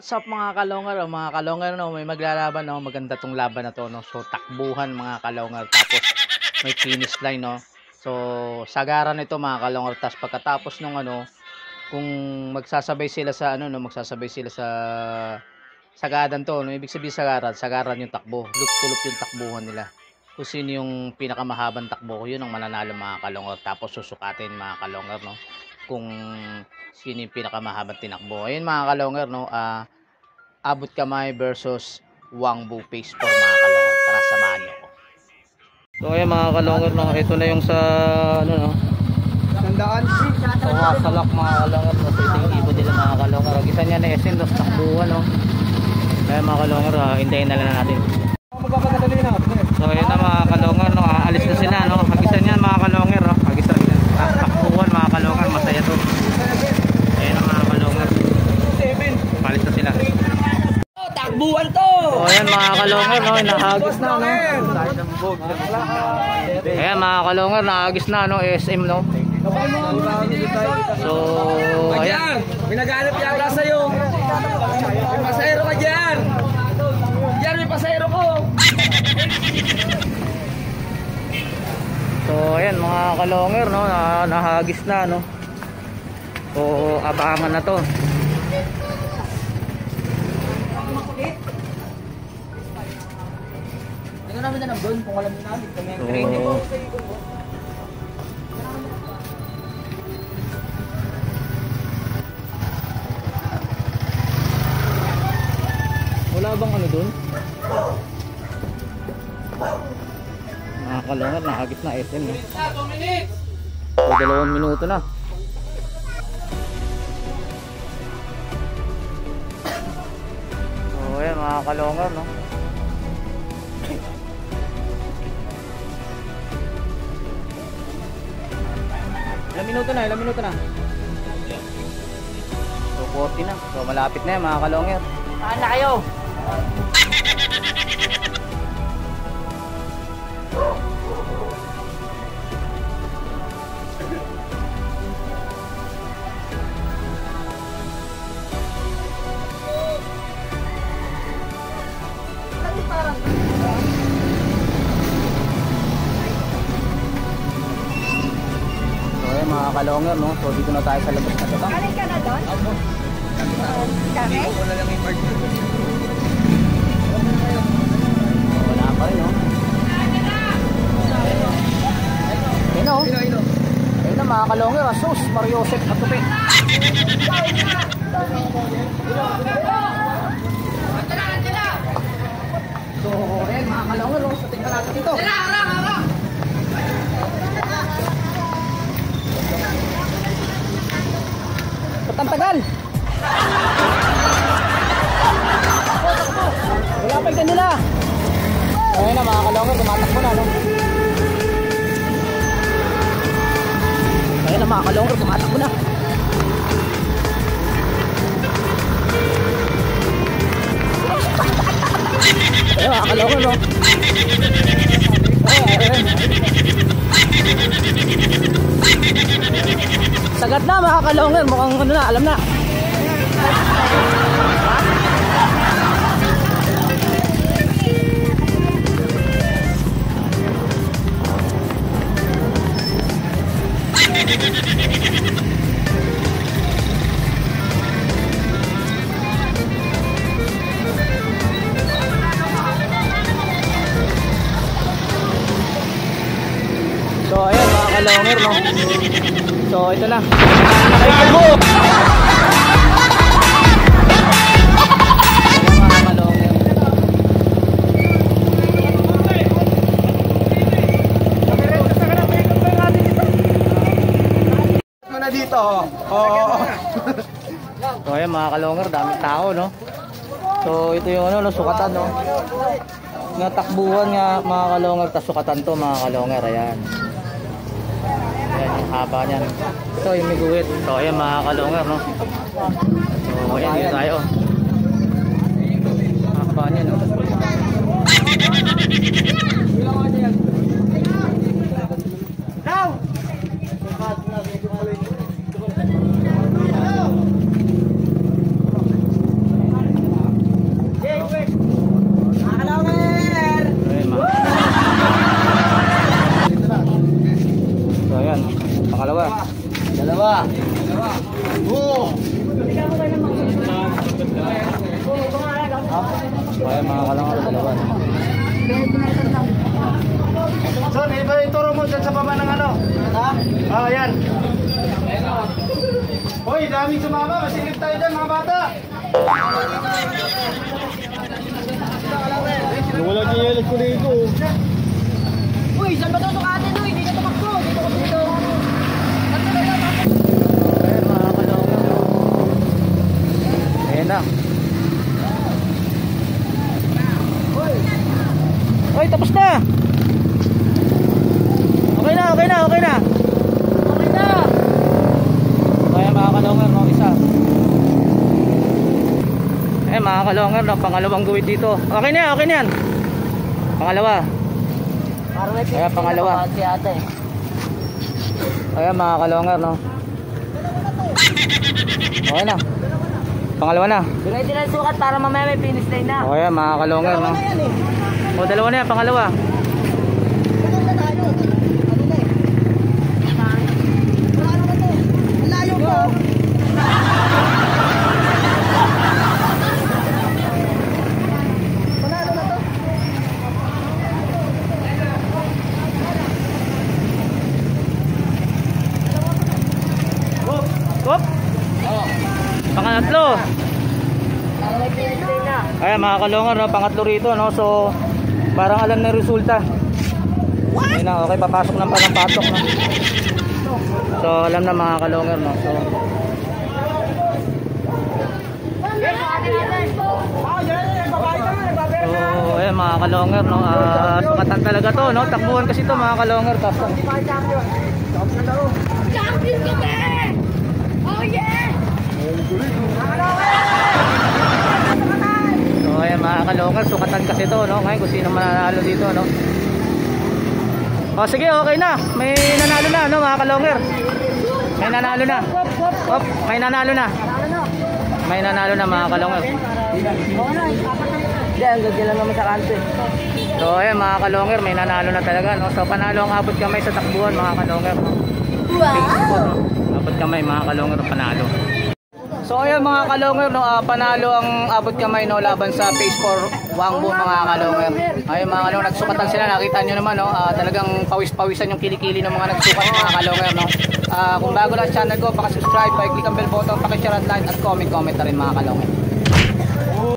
What's up mga kalongar? Mga kalongar, no, may maglalaban, no. Maganda tong laban na to, no. So takbuhan mga kalongar, tapos may finish line, no. So sagaran ito mga kalongar. Tapos pagkatapos nung ano, kung magsasabay sila sa ano, no, magsasabay sila sa sagadan to, no. Ibig sabihin sagaran yung takbo. Luptulop yung takbuhan nila. Kung sino yung pinakamahabang takbo, yun ang mananalo mga kalongar. Tapos susukatin mga kalongar, no, kung sino yung pinakamahabang tinakbo. Ayun mga kalongar, no, Abot Kamay versus Wangbu Phase 4 mga kalongar. Tara, samahan nyo ko. So ayan mga kalongar, no, ito na yung sa ano, no, Sandaan. so salak mga kalongar, no. So ito yung ibo nila mga kalongar. Isa niya na esin, dos takbuhan, no. Ayan mga kalongar, hintayin na lang natin. Magpapagadali na. So ayan na mga kalongar, no, aalis na sila, no. Hagisan yan mga kalongar, no. Hagisan yan. Takbuhan mga kalongar, masaya to. Ayan na mga kalongar. Palis na sila. Takbuhan to! So ayan mga kalongar, no, nahagis na, no. Ayan mga kalongar, nahagis na, no, SM, no. So ayan, may naghanap yata sa'yo. May pasahero ka dyan. Dyan may pasahero ko. so ayan mga kalongar, no, nahagis na, no. So abangan na to. Tingnan namin na doon kung alam niyo namin. Kami ang So, training. wala bang ano dun? Mga kalongar, nahagis na SM, no. 2 minutes! So 2 minuto na. So ayan mga kalongar, no. Ilang minuto na? So 40 na. So malapit na yan mga kalongar. Saan na kayo? So ayan mga kalongar, no. So dito na tayo sa labas na ito. Galing ka na doon? Ako. Kami? Wala lang yung part. Wala pa rin, no. Ayun, no. Ino. Ayun na mga kalongar, sus, Mariosep at tupi. So ayan mga kalongar, no. So tingnan natin dito. Ba't ang tagal? Wala pa yung kanila. Ayun na mga kalongar, tumatakbo na, no. Ayun na mga kalongar, tumatakbo na. Ayun mga kalongar, no. Ayun. Sagat na mga kalongar, mukhang ano na, alam na. So ayan mga kalongar, no. So ito na. Ayan mga kalongar. Ano na dito? Oo. So ayan mga kalongar, daming tao, no. So ito yung ano, no, sukatan, no. Nga takbuhan nga mga kalongar, tas sukatan to mga kalongar, ayan. Ayan yung haba niyan. Ito yung miguhit. So ayan mga kalongar, no. So ayan dito tayo. Haba niyan, no. Now! Oh, yan. Hoy, daming sumama. Masilip tayo dyan, mga bata. Wala niyelas ko dito. Uy, saan ba ito sukatin? Uy, hindi ka tumakbo. Dito ko dito. Ayan, mga kalongan. Ayan na. Hoy, tapos na. Okay na, okay na, okay na. Okay na. Kaya mga kalongan, no, isa. Eh mga kalongan, no, pangalawang guwit dito. Okay na yan. Pangalawa. Parang may Kaya pangalawa. Si ate. Kaya mga kalongan, no. Okay na. Pangalawa na. Bigay din ang sukat para mamaya may finish line na. Okay mga kalongan, no. O, dalawa na yan, pangalawa. Hop. Pangatlo. Para may finish line na. Kaya mga kalongan, no, pangatlo rito, no. So parang alam na yung resulta. Ayun na, okay, papasok ng pasok, no. So alam na mga kalongan, no. So ayun mga kalongan, no. Sukatan talaga to, no. Takbuhan kasi to mga kalongan. Tapos Champion kami! Oh yeah! so ayun mga kalongan, sukatan kasi to, no. Ngayon kung sino mananalo dito, no. O sige, okay na. May nanalo na, no mga kalongan. May nanalo na. Hop, may nanalo na. May nanalo na mga kalongan. Hindi, ang gagawin lang naman sa kanto eh. So ayun mga kalonger, may nanalo na talaga, no. So panalo ang abot kamay sa takbuhan mga kalonger. Wow! Abot kamay mga kalonger, panalo. So ayun mga kalonger, no, panalo ang abot kamay, no, laban sa Phase 4 Wangbo mga kalonger. Ayun mga kalonger, nagsukatan sila, nakita nyo naman, no, talagang pawis-pawisan yung kilikili ng mga nagsukat mga kalonger, no. Kung bago lang sa channel ko, pakisubscribe, pakiclick ang bell button, pakishare at like at comment na rin mga kalonger.